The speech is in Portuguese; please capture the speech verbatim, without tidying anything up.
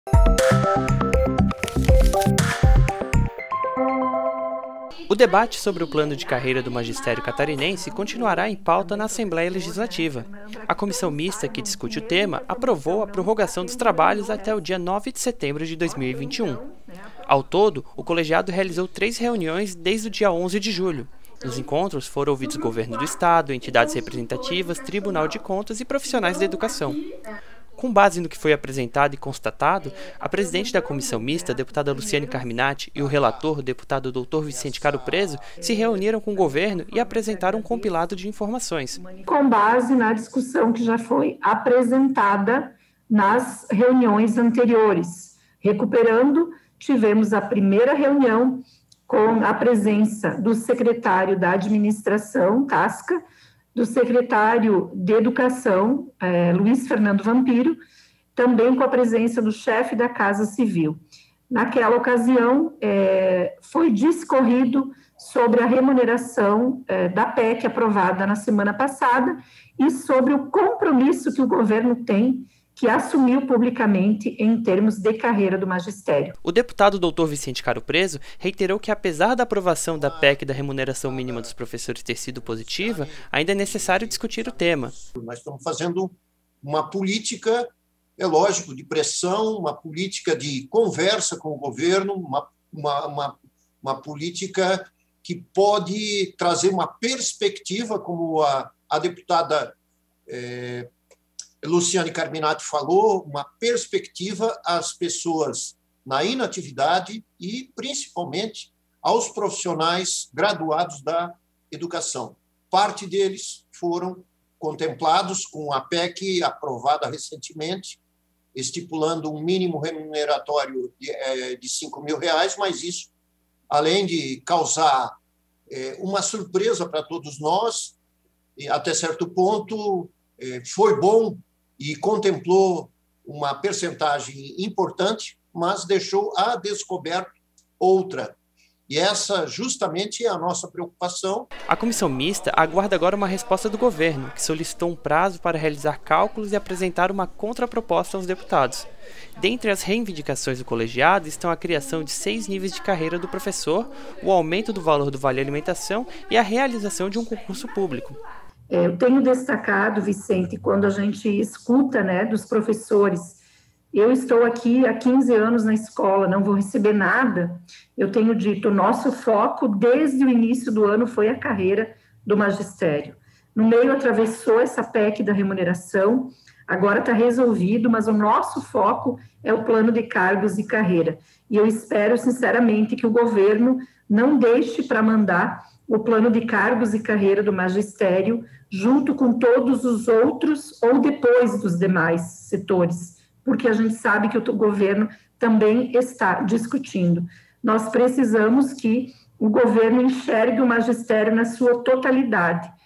O debate sobre o plano de carreira do magistério catarinense continuará em pauta na Assembleia Legislativa. A comissão mista que discute o tema aprovou a prorrogação dos trabalhos até o dia nove de setembro de dois mil e vinte e um. Ao todo, o colegiado realizou três reuniões desde o dia onze de julho. Nos encontros foram ouvidos governo do Estado, entidades representativas, Tribunal de Contas e profissionais da educação. Com base no que foi apresentado e constatado, a presidente da comissão mista, a deputada Luciane Carminati, e o relator, o deputado doutor Vicente Caro Preso, se reuniram com o governo e apresentaram um compilado de informações. Com base na discussão que já foi apresentada nas reuniões anteriores. Recuperando, tivemos a primeira reunião com a presença do secretário da Administração, Tasca, do secretário de Educação, eh, Luiz Fernando Vampiro, também com a presença do chefe da Casa Civil. Naquela ocasião, eh, foi discorrido sobre a remuneração eh, da P E C aprovada na semana passada e sobre o compromisso que o governo tem, que assumiu publicamente em termos de carreira do magistério. O deputado doutor Vicente Caro Preso reiterou que, apesar da aprovação da P E C da remuneração mínima dos professores ter sido positiva, ainda é necessário discutir o tema. Nós estamos fazendo uma política, é lógico, de pressão, uma política de conversa com o governo, uma, uma, uma, uma política que pode trazer uma perspectiva, como a, a deputada é, Luciane Carminati falou, uma perspectiva às pessoas na inatividade e, principalmente, aos profissionais graduados da educação. Parte deles foram contemplados com a P E C aprovada recentemente, estipulando um mínimo remuneratório de, de cinco mil reais, mas isso, além de causar é, uma surpresa para todos nós, até certo ponto, é, foi bom e contemplou uma percentagem importante, mas deixou a descoberto outra. E essa justamente é a nossa preocupação. A comissão mista aguarda agora uma resposta do governo, que solicitou um prazo para realizar cálculos e apresentar uma contraproposta aos deputados. Dentre as reivindicações do colegiado estão a criação de seis níveis de carreira do professor, o aumento do valor do vale-alimentação e a realização de um concurso público. Eu tenho destacado, Vicente, quando a gente escuta, né, dos professores, eu estou aqui há quinze anos na escola, não vou receber nada. Eu tenho dito, o nosso foco desde o início do ano foi a carreira do magistério. No meio atravessou essa P E C da remuneração, agora está resolvido, mas o nosso foco é o plano de cargos e carreira. E eu espero, sinceramente, que o governo não deixe para mandar o plano de cargos e carreira do magistério junto com todos os outros ou depois dos demais setores, porque a gente sabe que o governo também está discutindo. Nós precisamos que o governo enxergue o magistério na sua totalidade,